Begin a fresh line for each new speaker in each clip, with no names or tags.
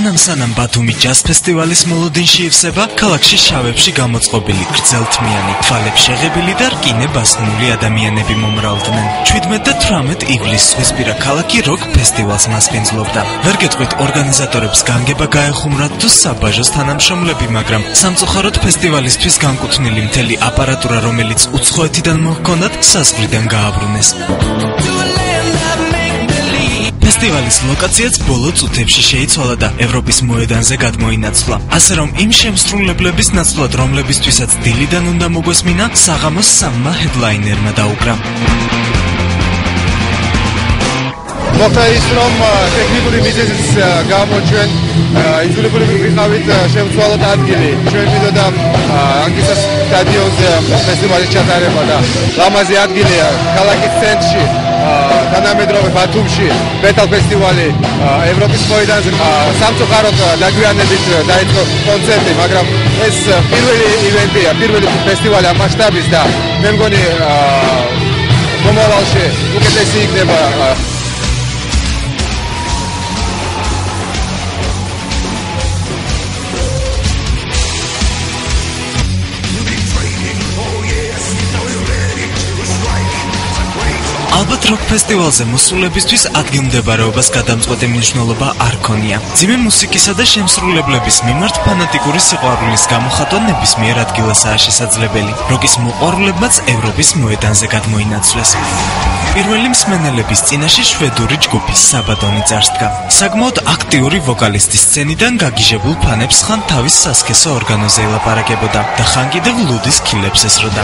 სანამ ბათუმი ჯაზ ფესტივალის მოლოდინში ივსება, ქალაქში შავებში გამოწყობილი, გრძელთმიანი, თვალებს შეღებილი და რკინე ბასნული ადამიანები მომრავლდნენ. 17 და 18 ივლისს ზღვისპირა ქალაქი როკ ფესტივალს მასპინძლობდა. ვერ გეტყვით ორგანიზატორებს განგება გაეხუმრათ თუ საბაჟოს თანამშრომლები, მაგრამ სამწუხაროდ ფესტივალისთვის განკუთვნილი მთელი აპარატურა, რომელიც უცხოეთიდან მოჰქონდათ, საზღვრიდან გააბრუნეს. ფესტივალის ლოკაციაც ბოლო წუთებში შეიცვალა და ევროპის მოედანზე გადმოინაცვლა. ასე რომ იმ შემსრულებლების ნაცვლად, რომლებისთვისაც დილიდან უნდა მოგვესმინა, საღამოს სამმა ჰედლაინერმა დაუკრა.
მოხდა ის, რომ ტექნიკური მიზეზის გამო ჩვენ იძულებული ვიყავით შევცვალოთ ადგილი. ჩვენ მინდოდა ანგისას სტადიონზე ფესტივალის ჩატარება და ლამაზი ადგილია ქალაქის ცენტრში. თანამედროვე ბათუმში მეტალ ფესტივალი ევროპის მოედანზე სამწუხაროდ დაგვიანებით დაიწყო კონცერტი, მაგრამ ეს პირველი ივენტია, პირველი ფესტივალი ამ მასშტაბის და მე მგონი მომავალში უკეთესი იქნება. ალბათ როკ ფესტივალზე მოსულებისთვის ადგილმდებარეობას გადამწყვეტი მნიშვნელობა არ ქონია. ძიმე მუსიკისა და შემსრულებლების მიმართ ფანატიკური სიყვარულის გამოხატვა ნებისმიერ ადგილასაა შესაძლებელი. როკის მოყვარულებმაც ევროპის მოედანზე გადმოინაცვლეს. პირველი მსმენელების წინაშე შვედური ჯგუფი საბადონი წარსდგა. საკმაოდ აქტიური ვოკალისტის სცენიდან გაგიჟებულ ფანებს ხან თავის სასქესო ორგანოზე ელაპარაკებოდა და ხან კიდევ ლუდის ქილებს ესროდა.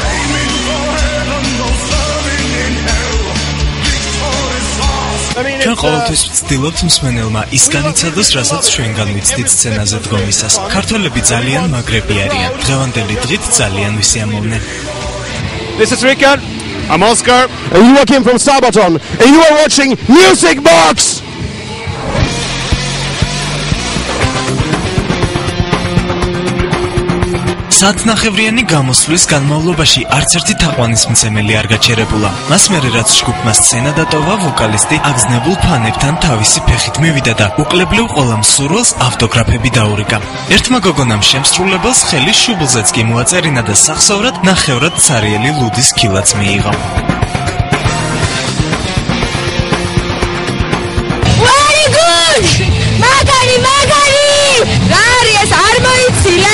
ჩვენ ყოველთვის ვცდილობთ მსმენელმა ის განიცადოს, რასაც ჩვენგან ვიცდით სცენაზე დგომისას. ქართველები ძალიან მაგრები არიან. დღევანდელი დღით ძალიან ვისიამოვნე. This is Rickard.
I'm Oscar.
And you came from Sabaton. And you are watching Music Box!
საათნახევრიანი გამოსვლის განმავლობაში არც ერთი თაყვანისმცემელი არ გაჩერებულა. მას მერე რაც ჯგუფმა სცენა დატოვა, ვოკალისტი აგზნებულ ფანებთან თავისი ფეხით მივიდა და უკლებლივ ყველა მსურველს ავტოგრაფები დაურიგა. ერთმა გოგონამ შემსრულებელს ხელი შუბლზეც კი მოაწერინა და სახსოვრად ნახევრად ცარიელი ლუდის ქილაც მიიღო.
Very good! მაგარი! რა არის ეს? არ მოიცილე?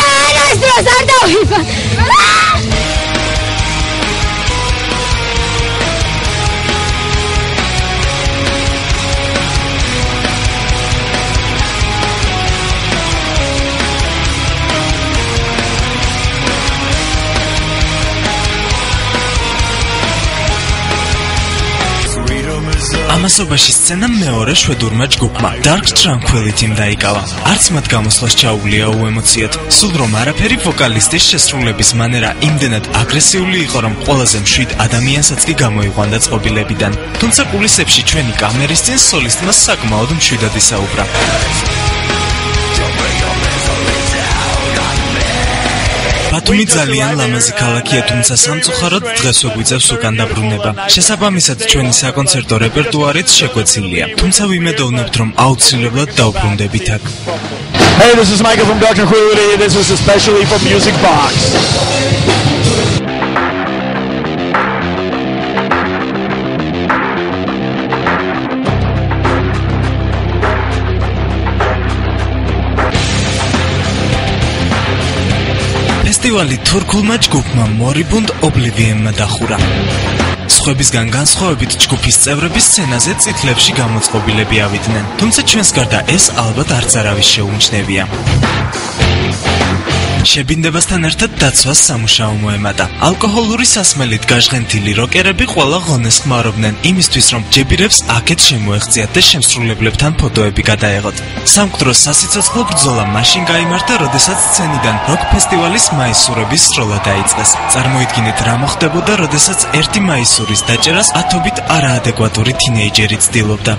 ამასობაში სცენამ მეორე შვედურმა ჯგუფმა Dark Tranquillity-მ დაიკავა. არც მათ გამოსვლას ჩაუვლია უემოციოდ. სულ რომ არაფერი, ვოკალისტის შესრულების მანერა იმდენად აგრესიული იყო, რომ ყველაზე მშვიდ ადამიანსაც კი გამოიყვანდა წყობილებიდან. თუმცა კულისებში ჩვენი კამერის წინ სოლისტმა საკმაოდ მშვიდად ისაუბრა. ბათუმი ძალიან ლამაზი ქალაქია, თუმცა სამწუხაროდ დღეს გვიწევს უკან დაბრუნება. შესაბამისად, ჩვენი საკონცერტო რეპერტუარიც შეკვეცილია. თუმცა ვიმედოვნებთ, რომ აუცილებლად დავბრუნდებით აქ.
Hey, this is Michael from Dark Tranquillity. This is especially for Music Box.
ფესტივალი თურქულმა ჯგუფმა Moribund Oblivion-მა დახურა. სხვებისგან განსხვავებით ჯგუფის წევრები სცენაზე წითლებში გამოწყობილები ავიდნენ. თუმცა ჩვენს გარდა ეს ალბათ არც არავის შეუმჩნევია. შებინდებასთან ერთად დაცვას სამუშაო მოემატა. ალკოჰოლური სასმელით გაჟღენთილი როკერები ყველა ღონეს ხმარობდნენ იმისთვის, რომ ჯებირებს აქეთ შემოეღწიათ და შემსრულებლებთან ფოტოები გადაეღოთ. სამკვდრო სასიცოცხლო ბრძოლა მაშინ გაიმართა, როდესაც სცენიდან როკ ფესტივალის მაისურების სროლა დაიწყეს. წარმოიდგინეთ, რა მოხდებოდა, როდესაც 1 მაისურის დაჭერას ათობით არაადეკვატური თინეიჯერი ცდილობდა.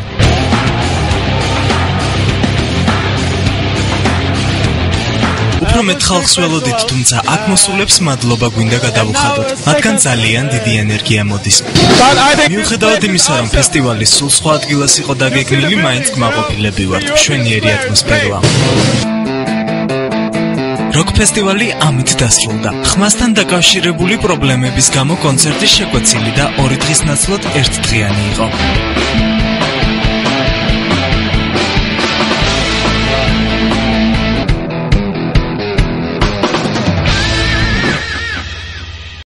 უფრო მეტ ხალხს ველოდით, თუმცა აქ მოსულებს მადლობა გვინდა გადავუხადოთ. მათგან ძალიან დიდი ენერგია მოდის. მიუხედავად იმისა, რომ ფესტივალი სულ სხვა ადგილას იყო დაგეგმილი, მაინც კმაყოფილები ვართ. მშვენიერი ატმოსფეროა. როკ ფესტივალი ამით დასრულდა. ხმასთან დაკავშირებული პრობლემების გამო კონცერტი შეკვეცილი და 2 დღის ნაცვლად ერთდღიანი იყო.